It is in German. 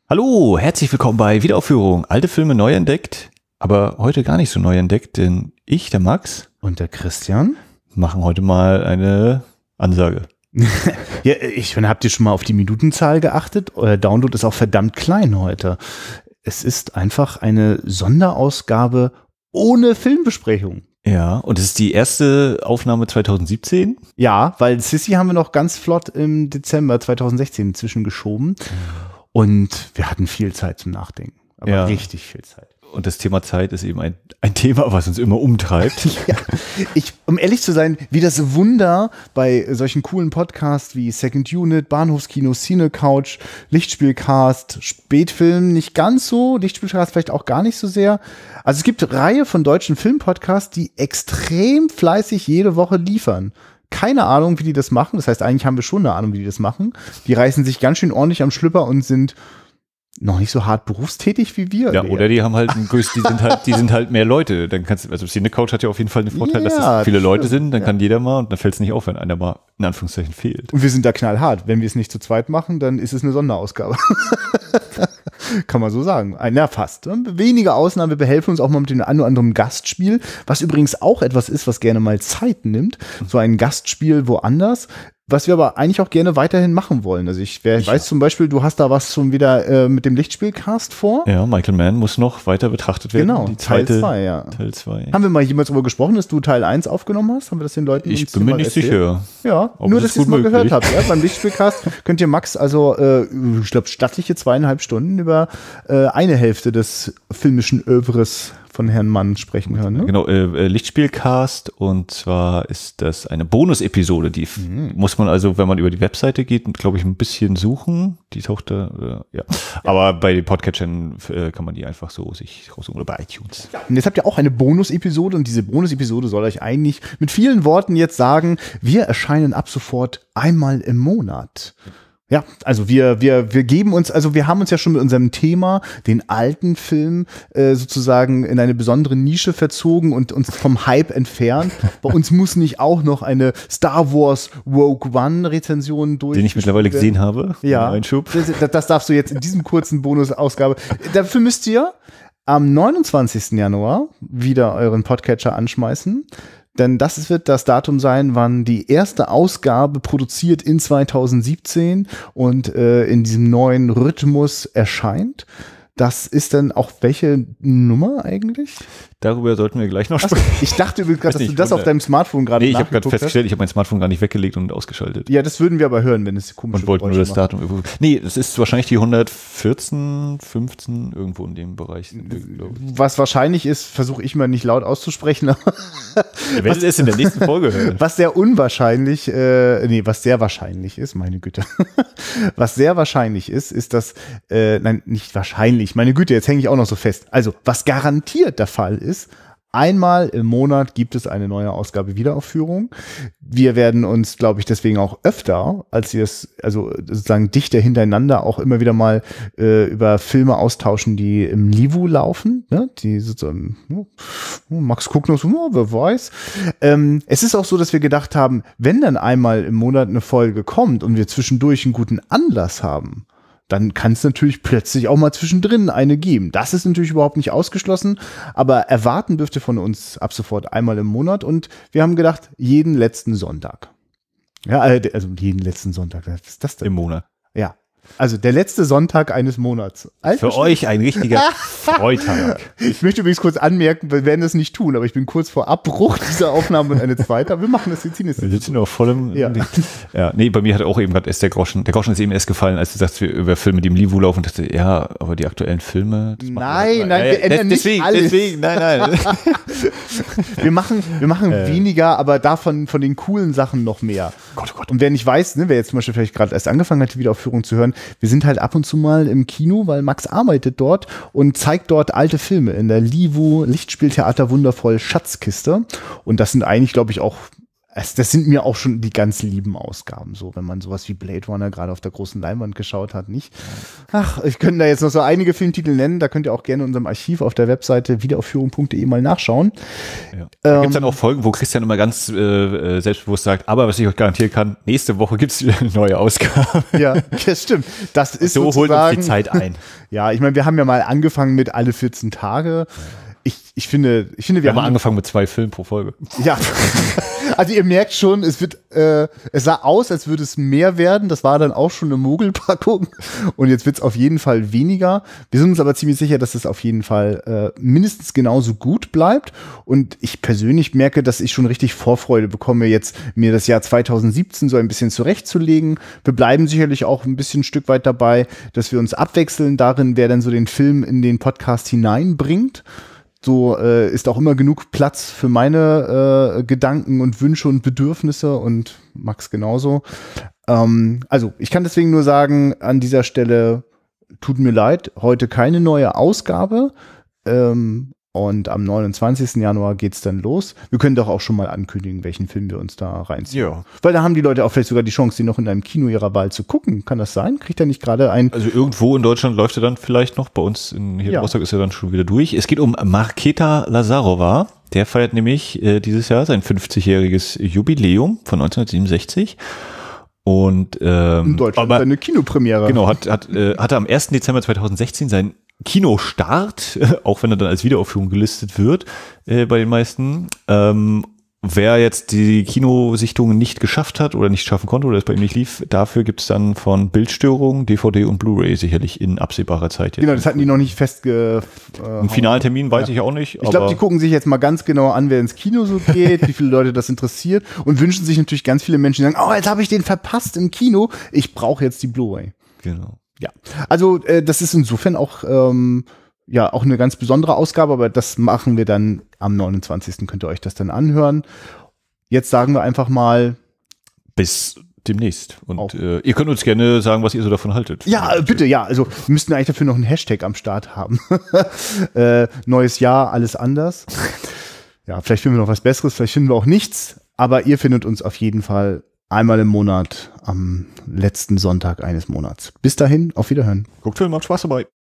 Hallo, herzlich willkommen bei Wiederaufführung. Alte Filme neu entdeckt, aber heute gar nicht so neu entdeckt, denn ich, der Max und der Christian machen heute mal eine Ansage. Ja, ich finde, habt ihr schon mal auf die Minutenzahl geachtet? Euer Download ist auch verdammt klein heute. Es ist einfach eine Sonderausgabe ohne Filmbesprechung. Ja, und es ist die erste Aufnahme 2017? Ja, weil Sissy haben wir noch ganz flott im Dezember 2016 zwischengeschoben. Und wir hatten viel Zeit zum Nachdenken. Aber ja, richtig viel Zeit. Und das Thema Zeit ist eben ein Thema, was uns immer umtreibt. Ja, um ehrlich zu sein, wie das Wunder bei solchen coolen Podcasts wie Second Unit, Bahnhofskino, Cine Couch, Lichtspielcast, Spätfilm nicht ganz so, Lichtspielcast vielleicht auch gar nicht so sehr. Also es gibt eine Reihe von deutschen Filmpodcasts, die extrem fleißig jede Woche liefern. Keine Ahnung, wie die das machen. Das heißt, eigentlich haben wir schon eine Ahnung, wie die das machen. Die reißen sich ganz schön ordentlich am Schlüpper und sind noch nicht so hart berufstätig wie wir. Ja, oder die haben halt die sind halt mehr Leute. Dann kannst du, also Cine Couch hat ja auf jeden Fall den Vorteil, dass es viele Leute sind, dann kann jeder mal und dann fällt es nicht auf, wenn einer mal in Anführungszeichen fehlt. Und wir sind da knallhart. Wenn wir es nicht zu zweit machen, dann ist es eine Sonderausgabe. Kann man so sagen. Na, fast. Wenige Ausnahmen, wir behelfen uns auch mal mit dem einen oder anderen Gastspiel, was übrigens auch etwas ist, was gerne mal Zeit nimmt. So ein Gastspiel woanders. Was wir aber eigentlich auch gerne weiterhin machen wollen. Also ich weiß zum Beispiel, du hast da was schon wieder mit dem Lichtspielcast vor. Ja, Michael Mann muss noch weiter betrachtet werden. Genau, die Teil 2, ja. Teil 2. Haben wir mal jemals darüber gesprochen, dass du Teil 1 aufgenommen hast? Haben wir das den Leuten Ich bin mir nicht sicher. Ja, nur, dass ihr es mal gehört habt. Ja? Beim Lichtspielcast könnt ihr Max also, ich glaube, stattliche 2,5 Stunden über eine Hälfte des filmischen Övres von Herrn Mann sprechen hören. Ne? Genau, Lichtspielcast, und zwar ist das eine Bonusepisode, die muss man also, wenn man über die Webseite geht, glaube ich, ein bisschen suchen. Die taucht da, ja. Aber bei den Podcatchern kann man die einfach so sich raussuchen oder bei iTunes. Ja. Und jetzt habt ihr auch eine Bonusepisode und diese Bonusepisode soll euch eigentlich mit vielen Worten jetzt sagen, wir erscheinen ab sofort einmal im Monat. Ja, also wir geben uns, also wir haben uns ja schon mit unserem Thema, den alten Film, sozusagen in eine besondere Nische verzogen und uns vom Hype entfernt. Bei uns muss nicht auch noch eine Star Wars Rogue One Rezension durch. Den ich mittlerweile gesehen habe. Ja, Einschub. Das darfst du jetzt in diesem kurzen Bonusausgabe. Dafür müsst ihr am 29. Januar wieder euren Podcatcher anschmeißen. Denn das wird das Datum sein, wann die erste Ausgabe produziert in 2017 und in diesem neuen Rhythmus erscheint. Das ist dann auch welche Nummer eigentlich? Darüber sollten wir gleich noch sprechen. Ich dachte übrigens gerade, dass du das auf deinem Smartphone gerade ich habe gerade festgestellt, ich habe mein Smartphone gar nicht weggelegt und ausgeschaltet. Ja, das würden wir aber hören, wenn es komisch ist. Und wollten nur das Datum irgendwo. Nee, es ist wahrscheinlich die 114, 15, irgendwo in dem Bereich. Was wahrscheinlich ist, versuche ich mal nicht laut auszusprechen. Ihr werdet es in der nächsten Folge hören. Was sehr unwahrscheinlich, was sehr wahrscheinlich ist, meine Güte. Was sehr wahrscheinlich ist, dass, nein, nicht wahrscheinlich, meine Güte, jetzt hänge ich auch noch so fest. Also, was garantiert der Fall ist, einmal im Monat gibt es eine neue Ausgabe Wiederaufführung. Wir werden uns, glaube ich, deswegen auch öfter, als wir es, also sozusagen dichter hintereinander, auch immer wieder mal über Filme austauschen, die im Livu laufen. Ne? Die sozusagen, Max guckt noch so, wer weiß. Es ist auch so, dass wir gedacht haben, wenn dann einmal im Monat eine Folge kommt und wir zwischendurch einen guten Anlass haben, dann kann es natürlich plötzlich auch mal zwischendrin eine geben. Das ist natürlich überhaupt nicht ausgeschlossen, aber erwarten dürft ihr von uns ab sofort einmal im Monat und wir haben gedacht, jeden letzten Sonntag. Ja, also jeden letzten Sonntag, was ist das denn? Im Monat. Ja. Also der letzte Sonntag eines Monats. Für euch ein richtiger Freitag. Ich möchte übrigens kurz anmerken, wir werden das nicht tun, aber ich bin kurz vor Abbruch dieser Aufnahme und eine zweite. Wir machen das jetzt hier. Wir sitzen noch voll im... Ja. Ja, nee, bei mir hat auch eben gerade erst der Groschen ist eben erst gefallen, als du sagst, wir über Filme, die im Livu laufen, und dachte, ja, aber die aktuellen Filme... Nein, wir ändern nicht alles. Deswegen, nein. Wir machen weniger, aber davon von den coolen Sachen noch mehr. Gott. Und wer nicht weiß, ne, wer jetzt zum Beispiel vielleicht gerade erst angefangen hat, die Wiederaufführung zu hören, wir sind halt ab und zu mal im Kino, weil Max arbeitet dort und zeigt dort alte Filme in der Livu Lichtspieltheater wundervoll Schatzkiste. Und das sind eigentlich, glaube ich, auch das sind mir auch schon die ganz lieben Ausgaben, so, wenn man sowas wie Blade Runner gerade auf der großen Leinwand geschaut hat, nicht? Ach, ich könnte da jetzt noch so einige Filmtitel nennen, da könnt ihr auch gerne in unserem Archiv auf der Webseite wiederaufführung.de mal nachschauen. Ja. Da gibt es dann auch Folgen, wo Christian immer ganz selbstbewusst sagt, aber was ich euch garantieren kann, nächste Woche gibt es wieder eine neue Ausgabe. Ja, das stimmt. Das ist so holt uns die Zeit ein. Ja, ich meine, wir haben ja mal angefangen mit alle 14 Tage. Ich finde, wir haben angefangen mit 2 Filmen pro Folge. Ja, also ihr merkt schon, es sah aus, als würde es mehr werden. Das war dann auch schon eine Mogelpackung. Und jetzt wird es auf jeden Fall weniger. Wir sind uns aber ziemlich sicher, dass es auf jeden Fall mindestens genauso gut bleibt. Und ich persönlich merke, dass ich schon richtig Vorfreude bekomme, jetzt mir das Jahr 2017 so ein bisschen zurechtzulegen. Wir bleiben sicherlich auch ein bisschen ein Stück weit dabei, dass wir uns abwechseln darin, wer dann so den Film in den Podcast hineinbringt. So ist auch immer genug Platz für meine Gedanken und Wünsche und Bedürfnisse und Max genauso. Also ich kann deswegen nur sagen, an dieser Stelle tut mir leid, heute keine neue Ausgabe. Und am 29. Januar geht's dann los. Wir können doch auch schon mal ankündigen, welchen Film wir uns da reinziehen. Ja. Weil da haben die Leute auch vielleicht sogar die Chance, den noch in einem Kino ihrer Wahl zu gucken. Kann das sein? Kriegt er nicht gerade ein... Also irgendwo in Deutschland läuft er dann vielleicht noch. Bei uns hier in Rostock ist er dann schon wieder durch. Es geht um Markéta Lazarova. Der feiert nämlich dieses Jahr sein 50-jähriges Jubiläum von 1967. Und in Deutschland eine Kinopremiere. Genau, hatte am 1. Dezember 2016 seinen Kinostart, auch wenn er dann als Wiederaufführung gelistet wird bei den meisten. Wer jetzt die Kinosichtungen nicht geschafft hat oder nicht schaffen konnte oder es bei ihm nicht lief, dafür gibt es dann von Bildstörung, DVD und Blu-ray sicherlich in absehbarer Zeit. Jetzt. Genau, das hatten die noch nicht einen finalen Termin weiß ich auch nicht. Ich glaube, die gucken sich jetzt mal ganz genau an, wer ins Kino so geht, wie viele Leute das interessiert und wünschen sich natürlich ganz viele Menschen, die sagen, oh, jetzt habe ich den verpasst im Kino, ich brauche jetzt die Blu-ray. Genau. Ja, also das ist insofern auch auch eine ganz besondere Ausgabe, aber das machen wir dann am 29. Könnt ihr euch das dann anhören. Jetzt sagen wir einfach mal bis demnächst. Und ihr könnt uns gerne sagen, was ihr so davon haltet. Ja, bitte, ja. Also wir müssten eigentlich dafür noch einen Hashtag am Start haben. Neues Jahr, alles anders. Ja, vielleicht finden wir noch was Besseres, vielleicht finden wir auch nichts, aber ihr findet uns auf jeden Fall einmal im Monat am letzten Sonntag eines Monats. Bis dahin, auf Wiederhören. Guckt Film, habt Spaß dabei.